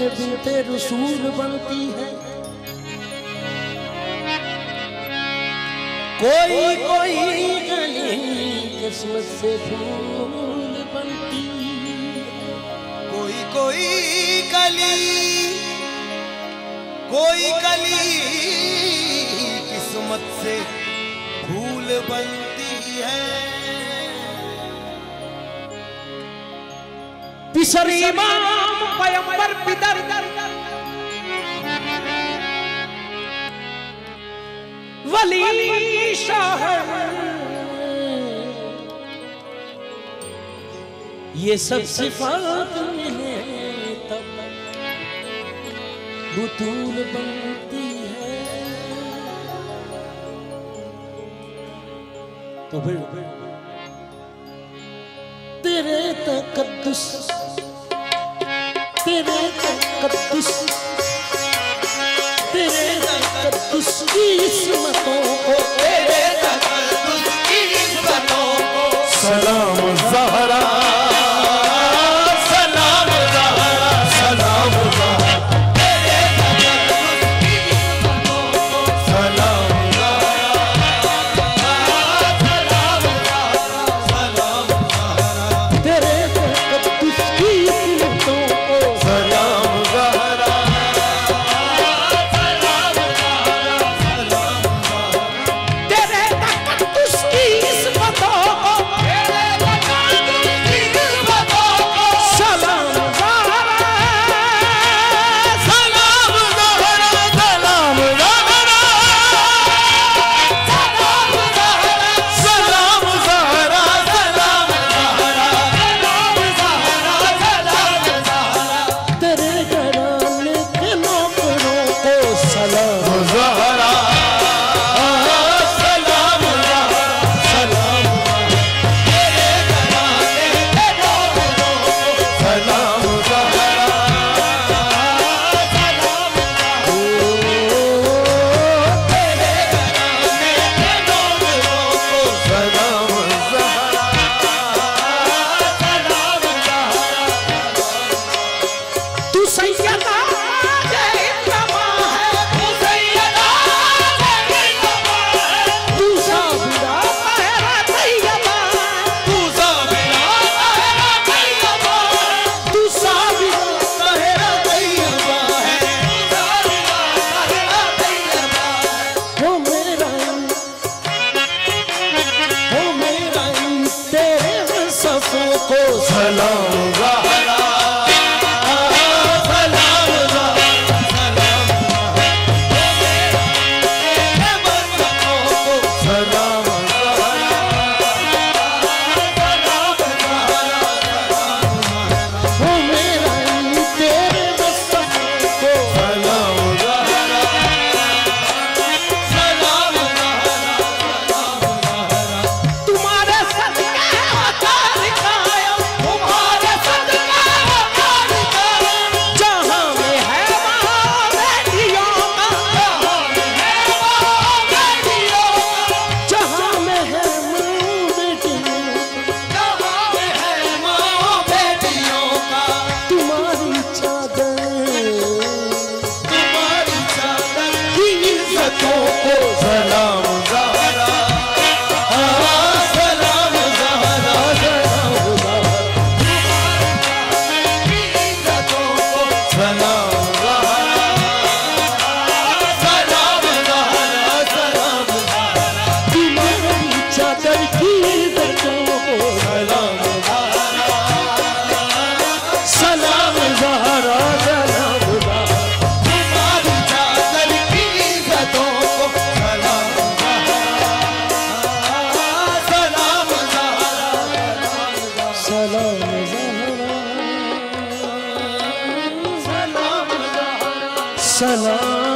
से बीते रसूल बनती है। कोई कोई गली किस्मत से फूल बनती है। कोई कोई गली किस्मत से फूल बनती है। पिसर इमाम पैगंबर पितर वली शाह, ये सब सिफात मिले तब बुतूल बनती है। तो फिर तेरे तकद्दुस की इस्मतों को, तेरे तकद्दुस की इस्मतों को सलाम ज़हरा, सलाम ज़हरा, सलाम ज़हरा, तेरे तकद्दुस की इस्मतों को सलाम ज़हरा, सलाम सलाम तेरे तकद्दुस की इस्मतों को सलाम ज़हरा, तेरे तकद्दुस की इस्मतों को सलाम सलाम